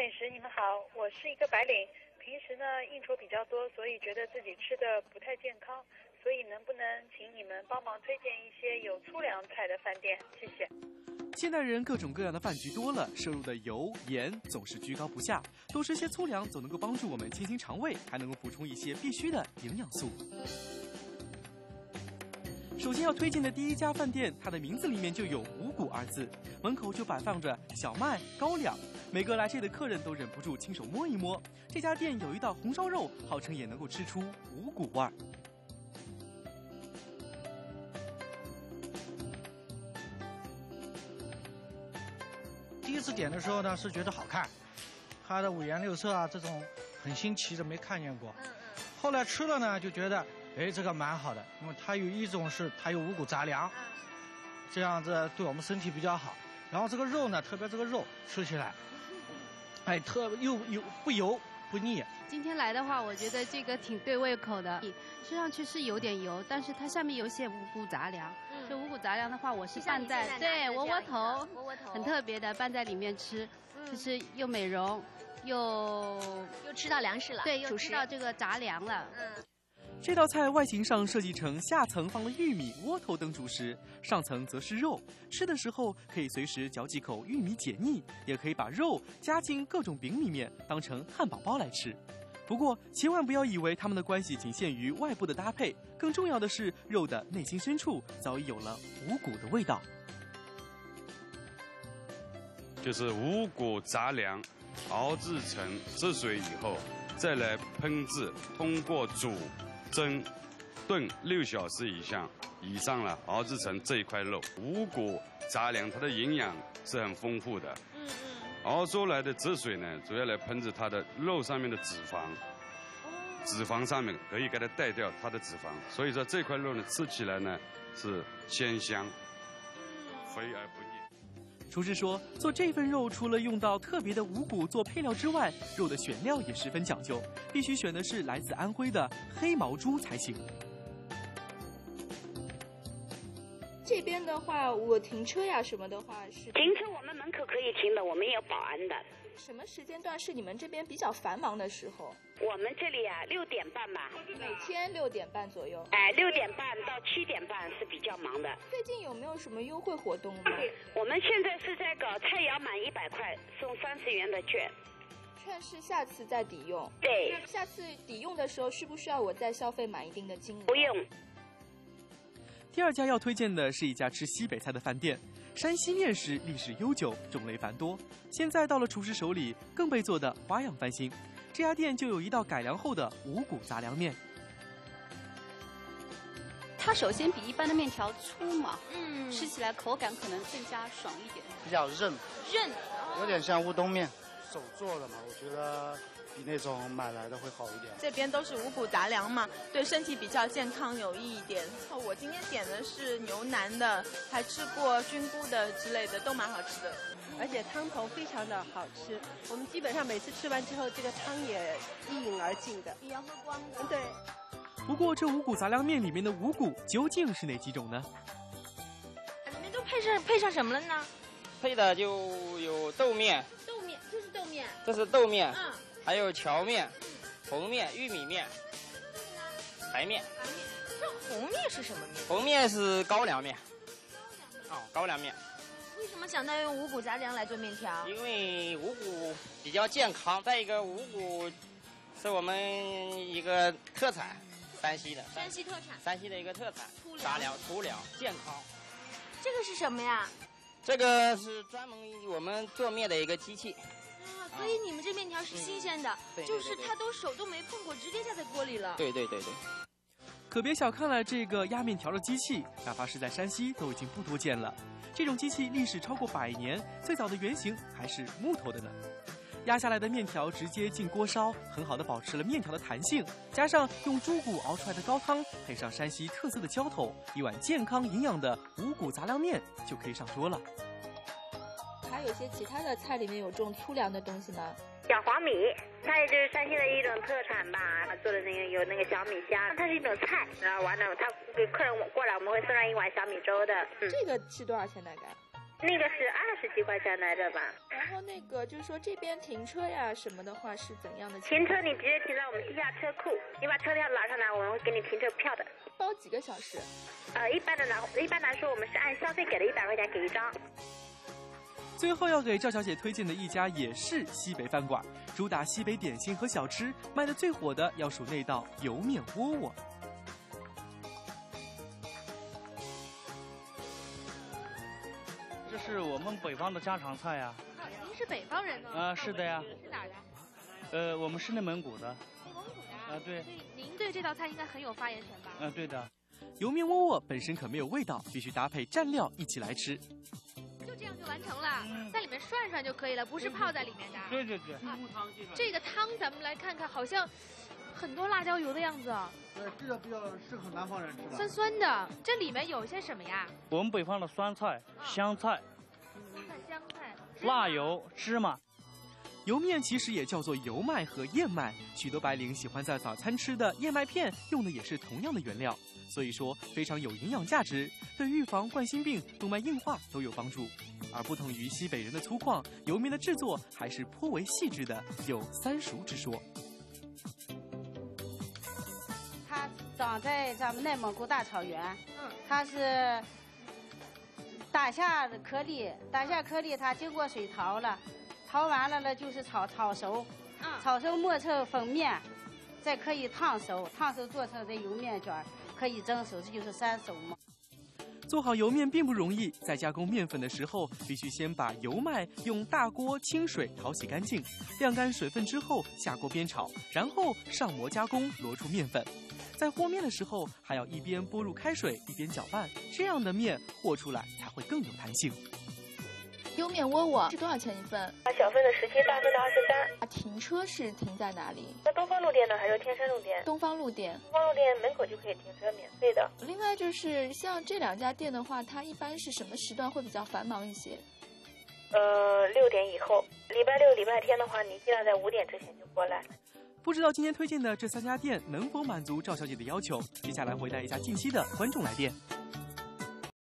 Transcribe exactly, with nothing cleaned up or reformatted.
美食，你们好，我是一个白领，平时呢应酬比较多，所以觉得自己吃的不太健康，所以能不能请你们帮忙推荐一些有粗粮菜的饭店？谢谢。 现代人各种各样的饭局多了，摄入的油盐总是居高不下，多吃些粗粮总能够帮助我们清清肠胃，还能够补充一些必需的营养素。首先要推荐的第一家饭店，它的名字里面就有五谷二字，门口就摆放着小麦、高粱，每个来这的客人都忍不住亲手摸一摸。这家店有一道红烧肉，号称也能够吃出五谷味儿。 第一次点的时候呢，是觉得好看，它的五颜六色啊，这种很新奇的没看见过。后来吃了呢，就觉得，哎，这个蛮好的，因为它有一种是它有五谷杂粮，这样子对我们身体比较好。然后这个肉呢，特别这个肉吃起来，哎，特又油不油不腻。 今天来的话，我觉得这个挺对胃口的，吃上去是有点油，但是它下面有些五谷杂粮。嗯、这五谷杂粮的话，我是拌在对窝窝头，窝窝头很特别的，拌在里面吃，嗯、就是又美容，又又吃到粮食了， 对，又吃到这个杂粮了。嗯。 这道菜外形上设计成下层放了玉米、窝头等主食，上层则是肉。吃的时候可以随时嚼几口玉米解腻，也可以把肉夹进各种饼里面，当成汉堡包来吃。不过千万不要以为他们的关系仅限于外部的搭配，更重要的是肉的内心深处早已有了五谷的味道。 就是五谷杂粮熬制成汁水以后，再来烹制，通过煮、蒸、炖六小时以上以上了，熬制成这一块肉。五谷杂粮它的营养是很丰富的，嗯嗯，熬出来的汁水呢，主要来烹制它的肉上面的脂肪，脂肪上面可以给它带掉它的脂肪，所以说这块肉呢吃起来呢是鲜香，肥而不腻。 厨师说，做这份肉除了用到特别的五谷做配料之外，肉的选料也十分讲究，必须选的是来自安徽的黑毛猪才行。 这边的话，我停车呀什么的话是停车，我们门口可以停的，我们也有保安的。 什么时间段是你们这边比较繁忙的时候？ 我们这里啊，六点半吧。 每天六点半左右。 哎，六点半到七点半是比较忙的。 最近有没有什么优惠活动吗？ 我们现在是在搞菜肴满一百块送三十元的券。 券是下次再抵用。 对。 下次抵用的时候，需不需要我再消费满一定的金额？ 不用。 第二家要推荐的是一家吃西北菜的饭店，山西面食历史悠久，种类繁多，现在到了厨师手里，更被做得花样翻新。这家店就有一道改良后的五谷杂粮面。 它首先比一般的面条粗嘛，嗯，吃起来口感可能更加爽一点， 比较韧， 韧， 有点像乌冬面，手做的嘛，我觉得比那种买来的会好一点。 这边都是五谷杂粮嘛，对身体比较健康有益一点。我今天点的是牛腩的，还吃过菌菇的之类的，都蛮好吃的。 而且汤头非常的好吃，我们基本上每次吃完之后，这个汤也一饮而尽的， 也要喝光的。 对。 不过这五谷杂粮面里面的五谷究竟是哪几种呢？ 里面都配上配上什么了呢？ 配的就有豆面。 豆面，这是豆面。 这是豆面。 嗯。 还有荞面、红面、玉米面、白面。 白面。这红面是什么面？ 红面是高粱面。哦，高粱面。 为什么想到用五谷杂粮来做面条？ 因为五谷比较健康，再一个五谷是我们一个特产，山西的。 山西特产。 山西的一个特产。杂粮、粗粮，健康。 这个是什么呀？ 这个是专门我们做面的一个机器。 啊，所以你们这面条是新鲜的，嗯、就是它都手都没碰过，直接下在锅里了。 对对对对。 可别小看了这个压面条的机器，哪怕是在山西都已经不多见了。这种机器历史超过百年，最早的原型还是木头的呢。压下来的面条直接进锅烧，很好的保持了面条的弹性。加上用猪骨熬出来的高汤，配上山西特色的浇头，一碗健康营养的五谷杂粮面就可以上桌了。 还有些其他的菜里面有种粗粮的东西吗？ 小黄米，它也就是山西的一种特产吧。他做的那个有那个小米香，它是一种菜。然后完了，他给客人过来，我们会送上一碗小米粥的。 嗯、这个是多少钱大概？ 那个是二十几块钱来着吧。 然后那个就是说这边停车呀什么的话是怎样的？ 停车你直接停在我们地下车库，你把车票拿上来，我们会给你停车票的。 包几个小时？ 呃，一般的来一般来说我们是按消费给的，一百块钱给一张。 最后要给赵小姐推荐的一家也是西北饭馆，主打西北点心和小吃，卖的最火的要数那道油面窝窝。 这是我们北方的家常菜呀。 啊，您是北方人呢？ 啊，是的呀。 是哪儿的？ 呃，我们是内蒙古的。 内蒙古的。 啊，对。 所以您对这道菜应该很有发言权吧？ 嗯、啊，对的。 油面窝窝本身可没有味道，必须搭配蘸料一起来吃。 就这样就完成了，嗯、在里面涮涮就可以了，不是泡在里面的。 对对对。 啊、这个汤咱们来看看，好像很多辣椒油的样子。 对，这个比较适合南方人吃吧。 酸酸的，这里面有些什么呀？ 我们北方的酸菜、啊、香菜、 酸菜、香菜、 辣油、芝麻。 油面其实也叫做油麦和燕麦，许多白领喜欢在早餐吃的燕麦片用的也是同样的原料，所以说非常有营养价值，对预防冠心病、动脉硬化都有帮助。而不同于西北人的粗犷，油面的制作还是颇为细致的，有三熟之说。 它长在咱们内蒙古大草原，嗯，它是打下颗粒，打下颗粒，它经过水淘了。淘完了呢，就是炒炒熟，嗯、炒熟磨成粉面，再可以烫熟，烫熟做成这油面卷，可以蒸熟，这就是三熟嘛。 做好油面并不容易，在加工面粉的时候，必须先把油麦用大锅清水淘洗干净，晾干水分之后下锅煸炒，然后上模加工，罗出面粉。在和面的时候，还要一边拨入开水，一边搅拌，这样的面和出来才会更有弹性。 油面窝窝是多少钱一份？ 小份的十七，大份的二十三。 停车是停在哪里？ 在东方路店呢，还是天山路店？ 东方路店。 东方路店门口就可以停车，免费的。 另外就是像这两家店的话，它一般是什么时段会比较繁忙一些？ 呃，六点以后。礼拜六、礼拜天的话，你尽量在五点之前就过来。 不知道今天推荐的这三家店能否满足赵小姐的要求？接下来回答一下近期的观众来电。